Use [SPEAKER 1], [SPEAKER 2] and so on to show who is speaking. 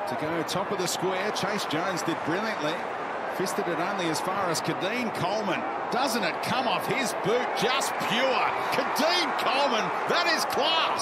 [SPEAKER 1] to go top of the square. Chase Jones did brilliantly. Fisted it only as far as Keidean. Coleman. Doesn't it come off his boot? Just pure. Keidean Coleman, that is class.